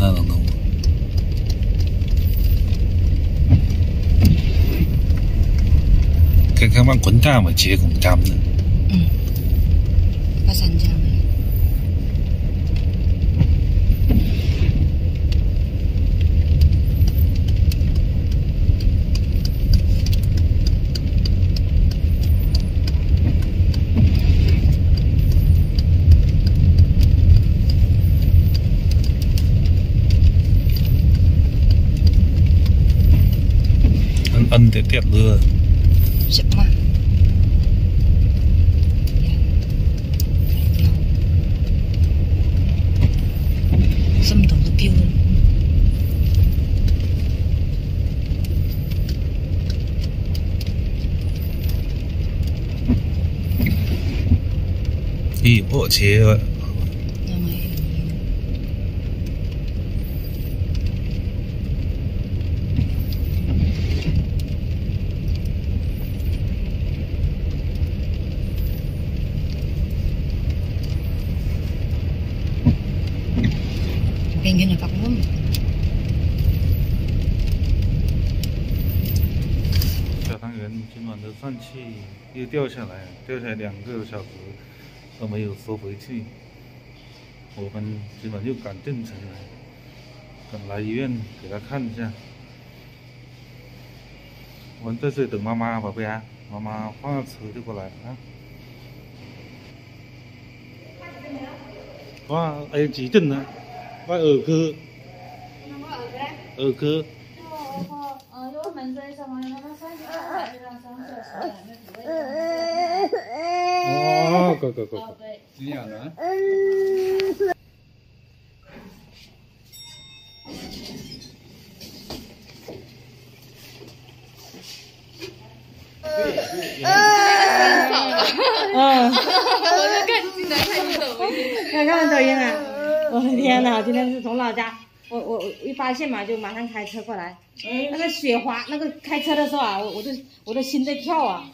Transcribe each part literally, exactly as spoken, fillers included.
那种动物。看看往滚蛋嘛，结拱蛋的。 嗯，把三江的。 Ân để tiệt lừa. Sợ mà. Xâm tổng được kêu. Đi bộ chế rồi. Pengen apa belum? 小汤圆今晚的疝气又掉下来，掉下来两个小时都没有收回去。我们今晚又赶进城来，赶来医院给他看一下。我们在这里等妈妈，宝贝啊，妈妈放车就过来啊。哇，还有急诊呢。 外耳科，耳科。 呃，有门诊什么？那个三十二，这张三十二， 那哦，go go go。 对。 这样的。 嗯。我在看进来看抖音。看看抖音啊！ 我的天哪！今天是从老家，我我我一发现嘛，就马上开车过来。那个雪花，那个开车的时候啊，我我就我的心在跳啊。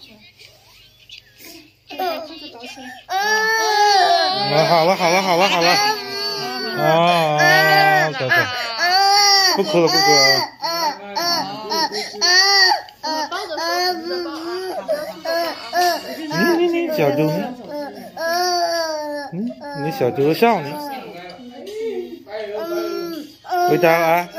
啊，好了好了好了好了。啊啊！走走。不哭了不哭了。你你你小猪呢？嗯，你小猪笑呢？ 回家了啊！